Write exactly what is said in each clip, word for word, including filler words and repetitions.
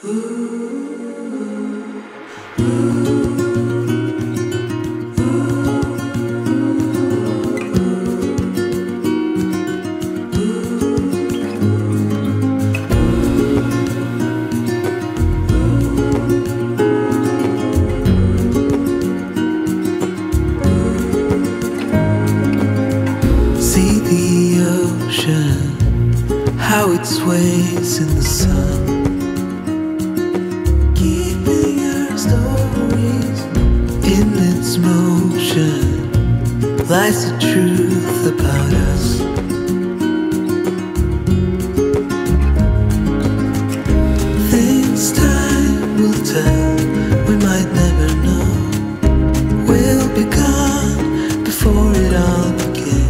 How it sways in the sun, keeping our stories in its motion, lies the truth about us. Things time will tell, we might never know. We'll be gone before it all begins.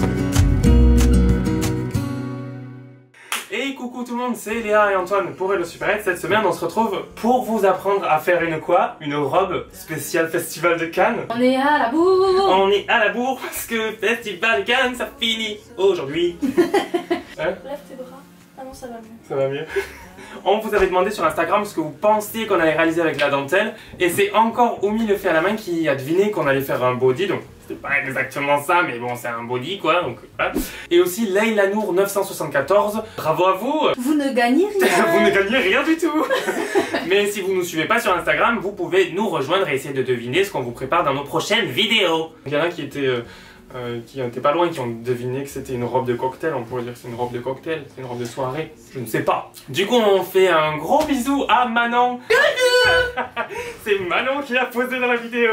Et coucou tout le monde, c'est Léa et Antoine pour Hello Supérette. Cette semaine on se retrouve pour vous apprendre à faire une quoi? Une robe spéciale Festival de Cannes. On est à la bourre. On est à la bourre parce que Festival de Cannes ça finit aujourd'hui. Hein? Lève tes bras. Ah non, ça va mieux. Ça va mieux. On vous avait demandé sur Instagram ce que vous pensiez qu'on allait réaliser avec la dentelle. Et c'est encore Oumi le fait à la main qui a deviné qu'on allait faire un body. Donc c'est pas exactement ça, mais bon, c'est un body quoi. Donc, voilà. Et aussi Leila Nour neuf cent soixante-quatorze. Bravo à vous. Vous ne gagnez rien. Vous ne gagnez rien du tout. Mais si vous ne nous suivez pas sur Instagram, vous pouvez nous rejoindre et essayer de deviner ce qu'on vous prépare dans nos prochaines vidéos. Il y en a qui étaient... Euh, Euh, qui n'étaient pas loin, qui ont deviné que c'était une robe de cocktail. On pourrait dire que c'est une robe de cocktail, c'est une robe de soirée, je ne sais pas. Du coup on fait un gros bisou à Manon. C'est Manon qui a posé dans la vidéo.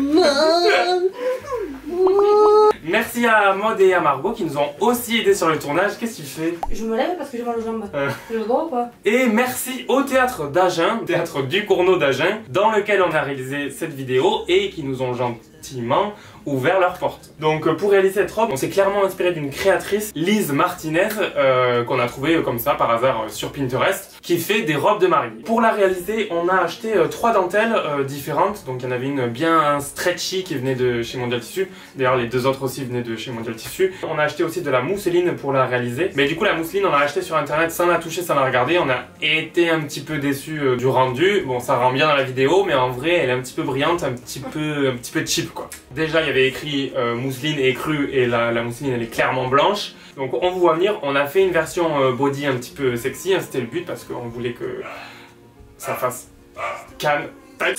Merci à Maud et à Margot qui nous ont aussi aidés sur le tournage. Qu'est-ce que tu fais? Je me lève parce que j'ai mal aux jambes. euh. J'ai le droit ou pas? Et merci au théâtre d'Agen, théâtre du Cournot d'Agen, dans lequel on a réalisé cette vidéo et qui nous ont gentiment ouvert leurs portes. Donc pour réaliser cette robe, on s'est clairement inspiré d'une créatrice, Lise Martinez, euh, qu'on a trouvé comme ça par hasard euh, sur Pinterest, qui fait des robes de mariée. Pour la réaliser, on a acheté euh, trois dentelles euh, différentes. Donc il y en avait une bien stretchy qui venait de chez Mondial Tissu. D'ailleurs les deux autres aussi venaient de chez Mondial Tissu. On a acheté aussi de la mousseline pour la réaliser. Mais du coup la mousseline on l'a acheté sur internet sans la toucher, sans la regarder. On a été un petit peu déçus euh, du rendu. Bon ça rend bien dans la vidéo, mais en vrai elle est un petit peu brillante, un petit peu, un petit peu cheap quoi. Déjà il y avait écrit euh, mousseline écrue et la, la mousseline elle est clairement blanche. Donc on vous voit venir, on a fait une version euh, body un petit peu sexy, hein, c'était le but parce qu'on voulait que ça fasse Cannes.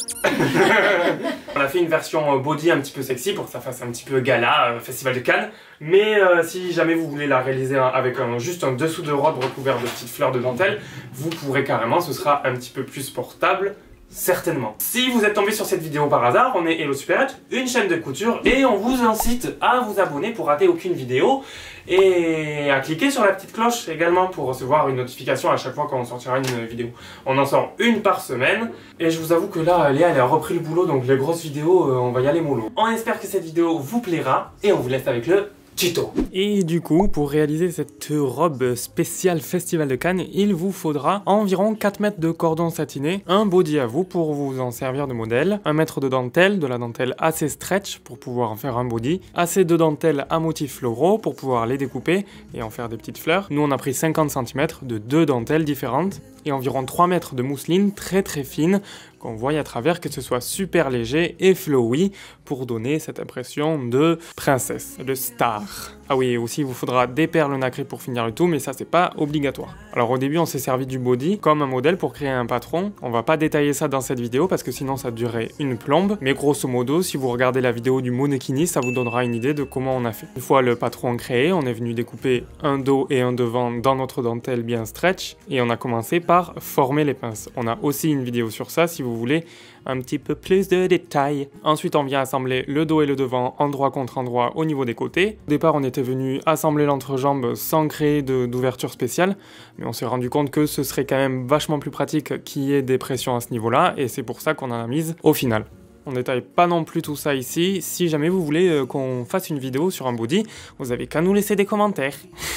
On a fait une version euh, body un petit peu sexy pour que ça fasse un petit peu gala, euh, Festival de Cannes. Mais euh, si jamais vous voulez la réaliser avec un, juste un dessous de robe recouvert de petites fleurs de dentelle, vous pourrez carrément, ce sera un petit peu plus portable. Certainement. Si vous êtes tombé sur cette vidéo par hasard, on est Hello Supérette, une chaîne de couture, et on vous incite à vous abonner pour rater aucune vidéo et à cliquer sur la petite cloche également pour recevoir une notification à chaque fois qu'on sortira une vidéo. On en sort une par semaine et je vous avoue que là, Léa elle a repris le boulot donc les grosses vidéos, euh, on va y aller mollo. On espère que cette vidéo vous plaira et on vous laisse avec le tuto. Et du coup, pour réaliser cette robe spéciale Festival de Cannes, il vous faudra environ quatre mètres de cordon satiné, un body à vous pour vous en servir de modèle, un mètre de dentelle, de la dentelle assez stretch pour pouvoir en faire un body, assez de dentelles à motifs floraux pour pouvoir les découper et en faire des petites fleurs. Nous on a pris cinquante centimètres de deux dentelles différentes et environ trois mètres de mousseline très très fine qu'on voit à travers, que ce soit super léger et flowy pour donner cette impression de princesse, de star. Ah oui, aussi il vous faudra des perles nacrées pour finir le tout, mais ça c'est pas obligatoire. Alors au début on s'est servi du body comme un modèle pour créer un patron. On va pas détailler ça dans cette vidéo parce que sinon ça durerait une plombe, mais grosso modo si vous regardez la vidéo du Monekini, ça vous donnera une idée de comment on a fait. Une fois le patron créé, on est venu découper un dos et un devant dans notre dentelle bien stretch et on a commencé par former les pinces. On a aussi une vidéo sur ça si vous vous voulez un petit peu plus de détails. Ensuite on vient assembler le dos et le devant endroit contre endroit au niveau des côtés. Au départ on était venu assembler l'entrejambe sans créer d'ouverture spéciale, mais on s'est rendu compte que ce serait quand même vachement plus pratique qu'il y ait des pressions à ce niveau là et c'est pour ça qu'on en a mise au final. On détaille pas non plus tout ça ici. Si jamais vous voulez euh, qu'on fasse une vidéo sur un body, vous avez qu'à nous laisser des commentaires.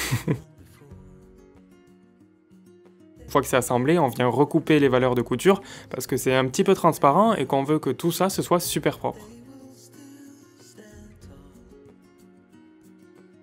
Une fois que c'est assemblé, on vient recouper les valeurs de couture parce que c'est un petit peu transparent et qu'on veut que tout ça ce soit super propre.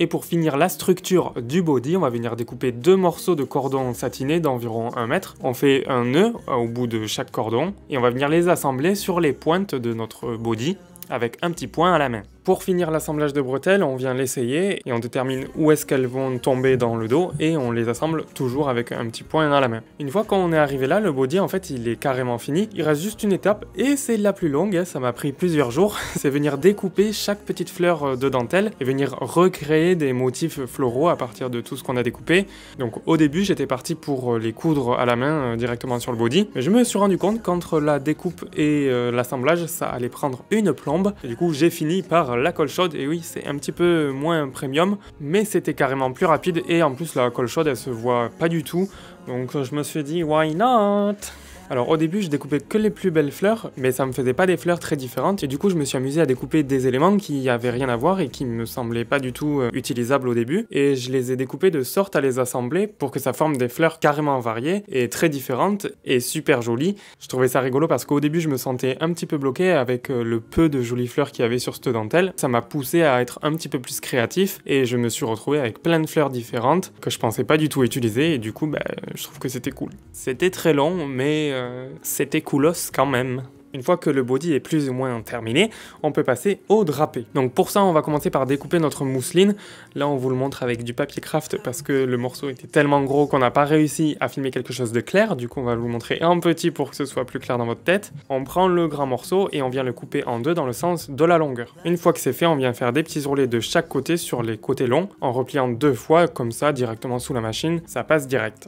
Et pour finir la structure du body, on va venir découper deux morceaux de cordon satiné d'environ un mètre. On fait un nœud au bout de chaque cordon et on va venir les assembler sur les pointes de notre body avec un petit point à la main. Pour finir l'assemblage de bretelles, on vient l'essayer et on détermine où est-ce qu'elles vont tomber dans le dos et on les assemble toujours avec un petit point à la main. Une fois qu'on est arrivé là, le body en fait il est carrément fini. Il reste juste une étape et c'est la plus longue, hein, ça m'a pris plusieurs jours. C'est venir découper chaque petite fleur de dentelle et venir recréer des motifs floraux à partir de tout ce qu'on a découpé. Donc au début j'étais parti pour les coudre à la main euh, directement sur le body, mais je me suis rendu compte qu'entre la découpe et euh, l'assemblage ça allait prendre une plombe. Et du coup j'ai fini par la colle chaude, et oui c'est un petit peu moins premium mais c'était carrément plus rapide et en plus la colle chaude elle se voit pas du tout, donc je me suis dit why not. Alors au début je découpais que les plus belles fleurs, mais ça me faisait pas des fleurs très différentes et du coup je me suis amusé à découper des éléments qui avaient rien à voir et qui me semblaient pas du tout euh, utilisables au début, et je les ai découpés de sorte à les assembler pour que ça forme des fleurs carrément variées et très différentes et super jolies. Je trouvais ça rigolo parce qu'au début je me sentais un petit peu bloqué avec euh, le peu de jolies fleurs qu'il y avait sur cette dentelle. Ça m'a poussé à être un petit peu plus créatif et je me suis retrouvé avec plein de fleurs différentes que je pensais pas du tout utiliser, et du coup bah, je trouve que c'était cool. C'était très long mais euh, c'était coolos quand même. Une fois que le body est plus ou moins terminé, on peut passer au drapé. Donc pour ça, on va commencer par découper notre mousseline. Là, on vous le montre avec du papier craft parce que le morceau était tellement gros qu'on n'a pas réussi à filmer quelque chose de clair. Du coup, on va vous montrer en petit pour que ce soit plus clair dans votre tête. On prend le grand morceau et on vient le couper en deux dans le sens de la longueur. Une fois que c'est fait, on vient faire des petits ourlets de chaque côté sur les côtés longs en repliant deux fois comme ça directement sous la machine. Ça passe direct.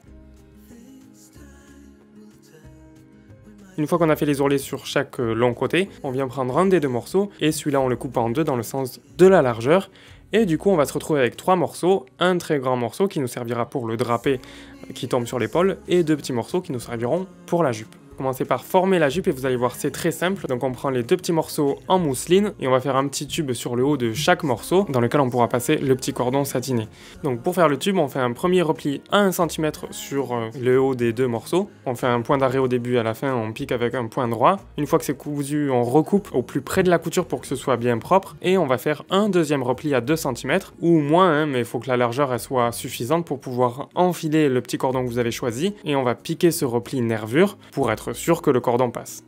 Une fois qu'on a fait les ourlets sur chaque long côté, on vient prendre un des deux morceaux et celui-là on le coupe en deux dans le sens de la largeur. Et du coup on va se retrouver avec trois morceaux, un très grand morceau qui nous servira pour le drapé qui tombe sur l'épaule et deux petits morceaux qui nous serviront pour la jupe. Commencez par former la jupe et vous allez voir c'est très simple. Donc on prend les deux petits morceaux en mousseline et on va faire un petit tube sur le haut de chaque morceau dans lequel on pourra passer le petit cordon satiné. Donc pour faire le tube, on fait un premier repli à un centimètre sur le haut des deux morceaux. On fait un point d'arrêt au début, à la fin on pique avec un point droit. Une fois que c'est cousu, on recoupe au plus près de la couture pour que ce soit bien propre et on va faire un deuxième repli à deux centimètres ou moins, hein, mais il faut que la largeur elle soit suffisante pour pouvoir enfiler le petit cordon que vous avez choisi, et on va piquer ce repli nervure pour être sûr que le cordon passe.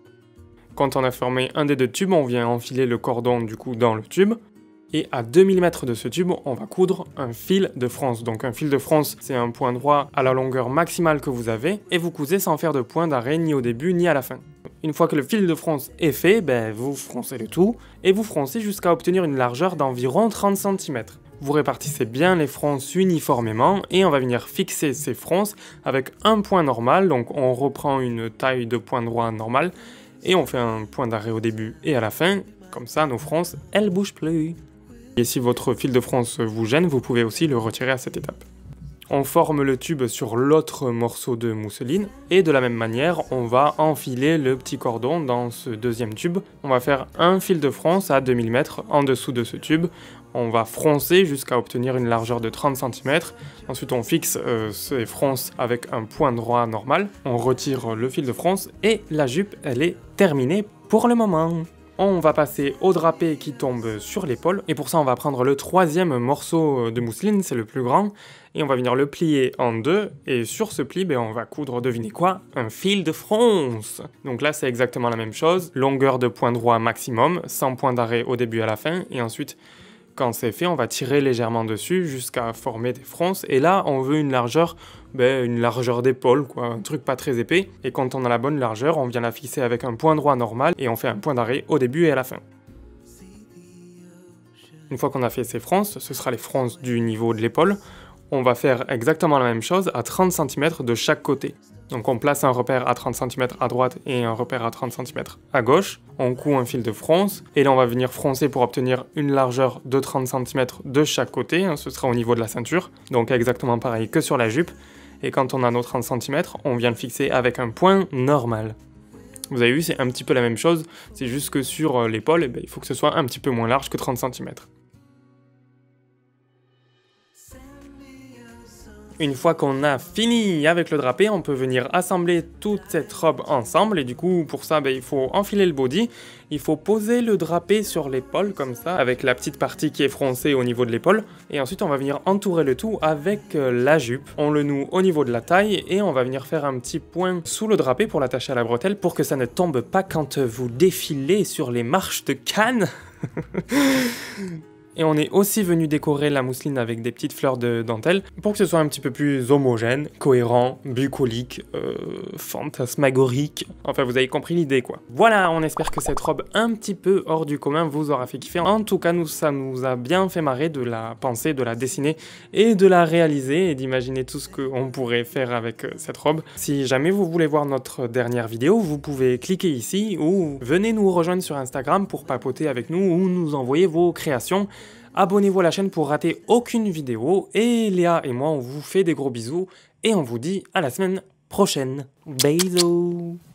Quand on a formé un des deux tubes, on vient enfiler le cordon du coup dans le tube. Et à deux millimètres de ce tube, on va coudre un fil de France. Donc un fil de France, c'est un point droit à la longueur maximale que vous avez, et vous cousez sans faire de point d'arrêt ni au début ni à la fin. Une fois que le fil de France est fait, ben, vous froncez le tout, et vous froncez jusqu'à obtenir une largeur d'environ trente centimètres. Vous répartissez bien les fronces uniformément et on va venir fixer ces fronces avec un point normal. Donc on reprend une taille de point droit normal et on fait un point d'arrêt au début et à la fin. Comme ça, nos fronces, elles bougent plus. Et si votre fil de France vous gêne, vous pouvez aussi le retirer à cette étape. On forme le tube sur l'autre morceau de mousseline et de la même manière, on va enfiler le petit cordon dans ce deuxième tube. On va faire un fil de France à deux millimètres en dessous de ce tube. On va froncer jusqu'à obtenir une largeur de trente centimètres. Ensuite, on fixe euh, ces fronces avec un point droit normal. On retire le fil de France et la jupe, elle est terminée pour le moment. On va passer au drapé qui tombe sur l'épaule, et pour ça on va prendre le troisième morceau de mousseline, c'est le plus grand, et on va venir le plier en deux, et sur ce pli, ben, on va coudre, devinez quoi, un fil de France. Donc là c'est exactement la même chose, longueur de point droit maximum, sans point d'arrêt au début et à la fin, et ensuite quand c'est fait, on va tirer légèrement dessus jusqu'à former des fronces, et là on veut une largeur, ben, une largeur d'épaule, quoi, un truc pas très épais, et quand on a la bonne largeur, on vient la fixer avec un point droit normal, et on fait un point d'arrêt au début et à la fin. Une fois qu'on a fait ces fronces, ce sera les fronces du niveau de l'épaule, on va faire exactement la même chose à trente centimètres de chaque côté. Donc on place un repère à trente centimètres à droite et un repère à trente centimètres à gauche, on coud un fil de fronce, et là on va venir froncer pour obtenir une largeur de trente centimètres de chaque côté, hein, ce sera au niveau de la ceinture, donc exactement pareil que sur la jupe, et quand on a nos trente centimètres, on vient le fixer avec un point normal. Vous avez vu, c'est un petit peu la même chose, c'est juste que sur l'épaule, eh ben, il faut que ce soit un petit peu moins large que trente centimètres. Une fois qu'on a fini avec le drapé, on peut venir assembler toute cette robe ensemble et du coup pour ça ben, il faut enfiler le body, il faut poser le drapé sur l'épaule comme ça avec la petite partie qui est froncée au niveau de l'épaule et ensuite on va venir entourer le tout avec la jupe. On le noue au niveau de la taille et on va venir faire un petit point sous le drapé pour l'attacher à la bretelle pour que ça ne tombe pas quand vous défilez sur les marches de Cannes. Et on est aussi venu décorer la mousseline avec des petites fleurs de dentelle pour que ce soit un petit peu plus homogène, cohérent, bucolique, euh, fantasmagorique. Enfin, vous avez compris l'idée, quoi. Voilà, on espère que cette robe un petit peu hors du commun vous aura fait kiffer. En tout cas, nous, ça nous a bien fait marrer de la penser, de la dessiner et de la réaliser et d'imaginer tout ce qu'on pourrait faire avec euh, cette robe. Si jamais vous voulez voir notre dernière vidéo, vous pouvez cliquer ici ou venez nous rejoindre sur Instagram pour papoter avec nous ou nous envoyer vos créations. Abonnez-vous à la chaîne pour rater aucune vidéo et Léa et moi on vous fait des gros bisous et on vous dit à la semaine prochaine. Bisous.